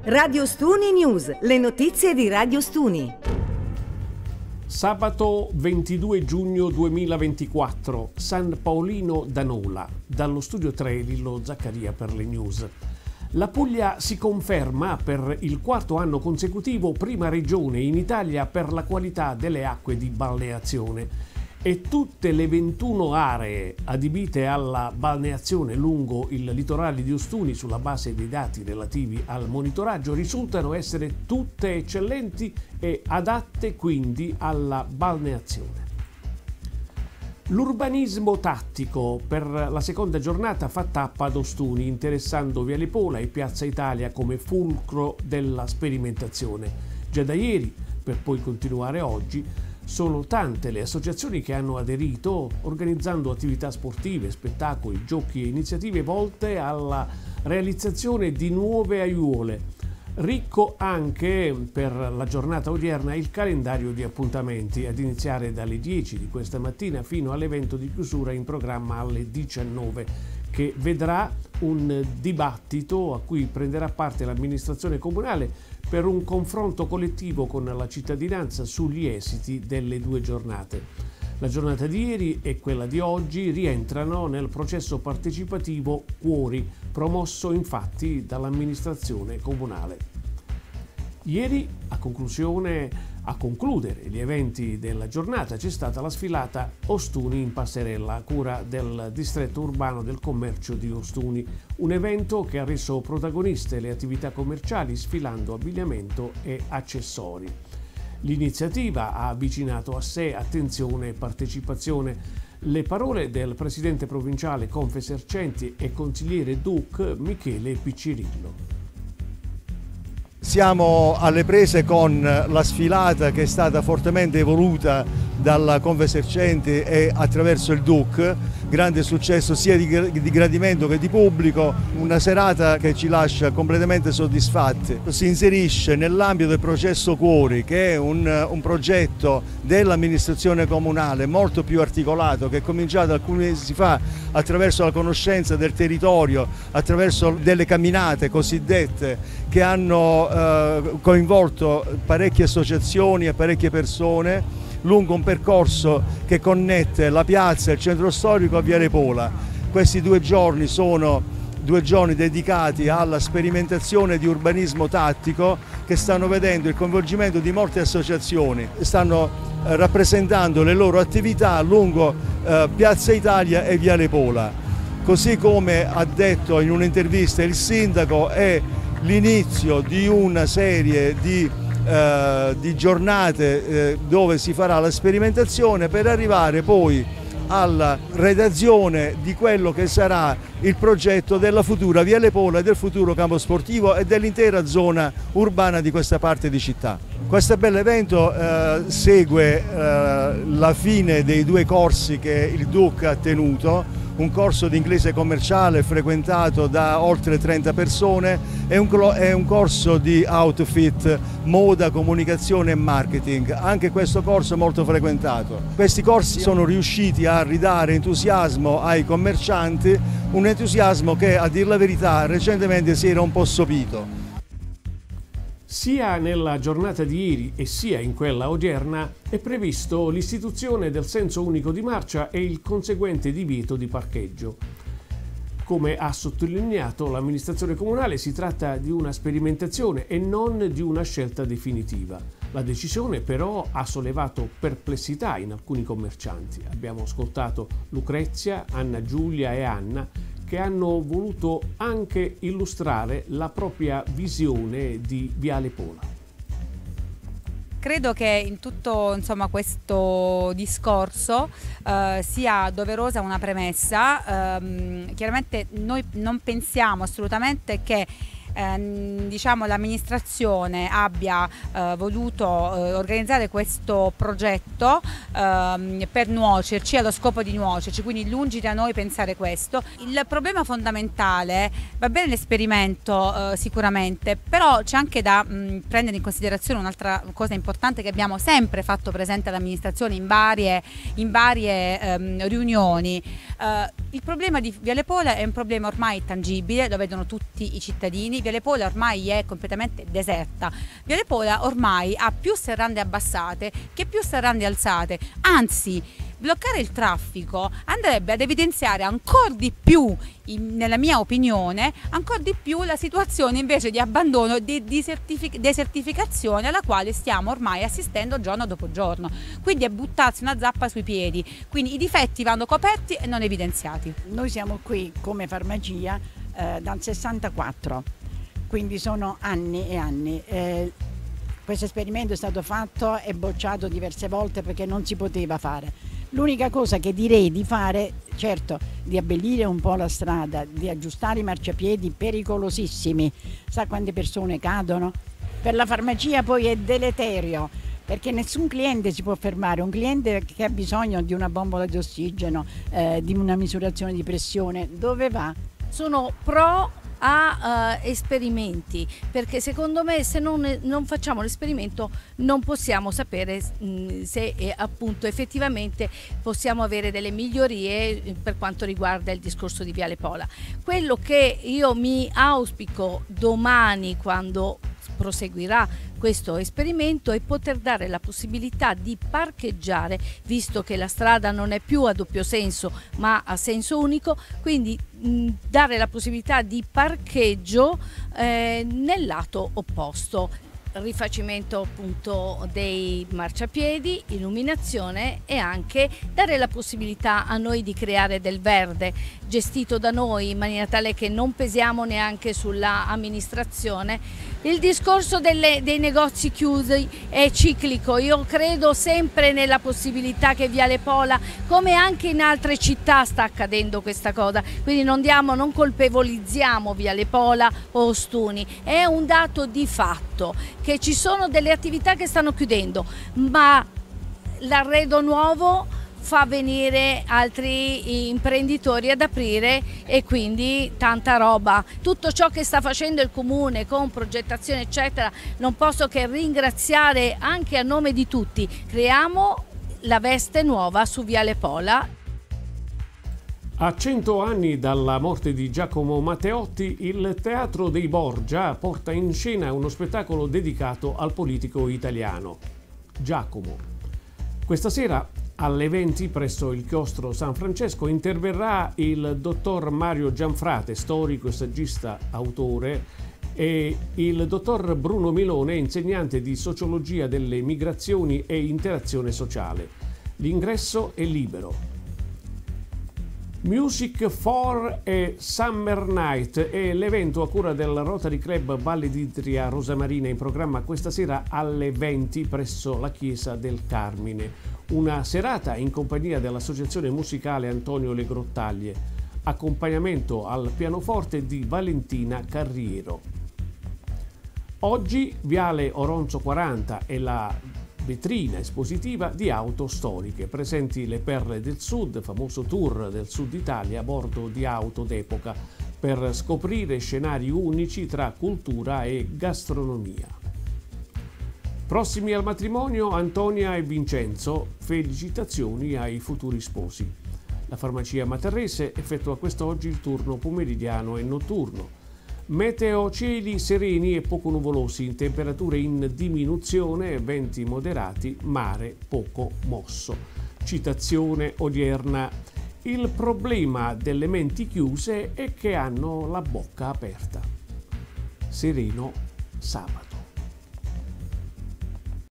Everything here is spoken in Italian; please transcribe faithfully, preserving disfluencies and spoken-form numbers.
Radio Stuni News, le notizie di Radio Stuni. Sabato ventidue giugno duemilaventiquattro, San Paolino da Nola, dallo studio tre Lillo Zaccaria per le news. La Puglia si conferma per il quarto anno consecutivo prima regione in Italia per la qualità delle acque di balneazione. E tutte le ventuno aree adibite alla balneazione lungo il litorale di Ostuni, sulla base dei dati relativi al monitoraggio, risultano essere tutte eccellenti e adatte quindi alla balneazione. L'urbanismo tattico per la seconda giornata fa tappa ad Ostuni, interessando Viale Pola e Piazza Italia come fulcro della sperimentazione. Già da ieri, per poi continuare oggi, sono tante le associazioni che hanno aderito, organizzando attività sportive, spettacoli, giochi e iniziative volte alla realizzazione di nuove aiuole. Ricco anche per la giornata odierna il calendario di appuntamenti, ad iniziare dalle dieci di questa mattina fino all'evento di chiusura in programma alle diciannove, che vedrà un dibattito a cui prenderà parte l'amministrazione comunale per un confronto collettivo con la cittadinanza sugli esiti delle due giornate. La giornata di ieri e quella di oggi rientrano nel processo partecipativo Cuori, promosso infatti dall'amministrazione comunale. Ieri, a conclusione, a concludere gli eventi della giornata, c'è stata la sfilata Ostuni in Passerella, a cura del distretto urbano del commercio di Ostuni, un evento che ha reso protagoniste le attività commerciali sfilando abbigliamento e accessori. L'iniziativa ha avvicinato a sé attenzione e partecipazione. Le parole del presidente provinciale Confesercenti e consigliere D U C Michele Piccirillo. Siamo alle prese con la sfilata che è stata fortemente evoluta dalla Confesercenti e attraverso il D U C, grande successo sia di, di gradimento che di pubblico, una serata che ci lascia completamente soddisfatti. Si inserisce nell'ambito del processo Cuori, che è un, un progetto dell'amministrazione comunale molto più articolato, che è cominciato alcuni mesi fa attraverso la conoscenza del territorio, attraverso delle camminate cosiddette che hanno eh, coinvolto parecchie associazioni e parecchie persone lungo un percorso che connette la piazza e il centro storico a Viale Pola. Questi due giorni sono due giorni dedicati alla sperimentazione di urbanismo tattico, che stanno vedendo il coinvolgimento di molte associazioni, stanno eh, rappresentando le loro attività lungo eh, Piazza Italia e Viale Pola. Così come ha detto in un'intervista il sindaco, è l'inizio di una serie di Uh, di giornate uh, dove si farà la sperimentazione per arrivare poi alla redazione di quello che sarà il progetto della futura Viale Pola e del futuro campo sportivo e dell'intera zona urbana di questa parte di città. Questo bell'evento uh, segue uh, la fine dei due corsi che il D U C ha tenuto, un corso di inglese commerciale frequentato da oltre trenta persone e un, è un corso di outfit, moda, comunicazione e marketing, anche questo corso molto frequentato. Questi corsi sono riusciti a ridare entusiasmo ai commercianti, un entusiasmo che, a dir la verità, recentemente si era un po' sopito. Sia nella giornata di ieri e sia in quella odierna è previsto l'istituzione del senso unico di marcia e il conseguente divieto di parcheggio. Come ha sottolineato l'amministrazione comunale, si tratta di una sperimentazione e non di una scelta definitiva. La decisione però ha sollevato perplessità in alcuni commercianti. Abbiamo ascoltato Lucrezia, Anna Giulia e Anna, che hanno voluto anche illustrare la propria visione di Viale Pola. Credo che in tutto, insomma, questo discorso eh, sia doverosa una premessa. Eh, chiaramente noi non pensiamo assolutamente che Eh, diciamo l'amministrazione abbia eh, voluto eh, organizzare questo progetto eh, per nuocerci, allo scopo di nuocerci, quindi lungi da noi pensare questo. Il problema fondamentale, va bene l'esperimento eh, sicuramente, però c'è anche da mh, prendere in considerazione un'altra cosa importante che abbiamo sempre fatto presente all'amministrazione in varie, in varie ehm, riunioni. Eh, Il problema di Viale Pola è un problema ormai tangibile, lo vedono tutti i cittadini. Viale Pola ormai è completamente deserta. Viale Pola ormai ha più serrande abbassate che più serrande alzate, anzi bloccare il traffico andrebbe ad evidenziare ancora di più, in, nella mia opinione, ancora di più la situazione invece di abbandono e di desertific- desertificazione alla quale stiamo ormai assistendo giorno dopo giorno. Quindi è buttarsi una zappa sui piedi. Quindi i difetti vanno coperti e non evidenziati. Noi siamo qui come farmacia eh, dal sessantaquattro, quindi sono anni e anni. Eh, questo esperimento è stato fatto e bocciato diverse volte perché non si poteva fare. L'unica cosa che direi di fare, certo, di abbellire un po' la strada, di aggiustare i marciapiedi pericolosissimi. Sa quante persone cadono? Per la farmacia poi è deleterio, perché nessun cliente si può fermare. Un cliente che ha bisogno di una bombola di ossigeno, eh, di una misurazione di pressione, dove va? Sono pro a uh, esperimenti, perché secondo me se non, non facciamo l'esperimento non possiamo sapere mh, se eh, appunto effettivamente possiamo avere delle migliorie eh, per quanto riguarda il discorso di Viale Pola. Quello che io mi auspico domani, quando proseguirà questo esperimento, è poter dare la possibilità di parcheggiare, visto che la strada non è più a doppio senso ma a senso unico, quindi mh, dare la possibilità di parcheggio eh, nel lato opposto. Rifacimento appunto dei marciapiedi, illuminazione e anche dare la possibilità a noi di creare del verde gestito da noi in maniera tale che non pesiamo neanche sulla amministrazione. Il discorso delle, dei negozi chiusi è ciclico. Io credo sempre nella possibilità che Viale Pola, come anche in altre città, sta accadendo questa cosa, quindi non diamo, non colpevolizziamo Viale Pola o Ostuni, è un dato di fatto che ci sono delle attività che stanno chiudendo, ma l'arredo nuovo fa venire altri imprenditori ad aprire e quindi tanta roba. Tutto ciò che sta facendo il comune con progettazione eccetera, non posso che ringraziare anche a nome di tutti. Creiamo la veste nuova su Viale Pola. A cento anni dalla morte di Giacomo Matteotti, il Teatro dei Borgia porta in scena uno spettacolo dedicato al politico italiano, Giacomo. Questa sera alle venti presso il chiostro San Francesco interverrà il dottor Mario Gianfrate, storico e saggista autore, e il dottor Bruno Milone, insegnante di sociologia delle migrazioni e interazione sociale. L'ingresso è libero. Music for a Summer Night è l'evento a cura del Rotary Club Valle d'Itria Rosamarina, in programma questa sera alle venti presso la chiesa del Carmine. Una serata in compagnia dell'associazione musicale Antonio Le Grottaglie, accompagnamento al pianoforte di Valentina Carriero. Oggi Viale Oronzo quaranta e la vetrina espositiva di auto storiche, presenti le Perle del Sud, famoso tour del Sud Italia a bordo di auto d'epoca per scoprire scenari unici tra cultura e gastronomia. Prossimi al matrimonio Antonia e Vincenzo, felicitazioni ai futuri sposi. La farmacia Materrese effettua quest'oggi il turno pomeridiano e notturno. Meteo: cieli sereni e poco nuvolosi, temperature in diminuzione, venti moderati, mare poco mosso. Citazione odierna: il problema delle menti chiuse è che hanno la bocca aperta. Sereno sabato.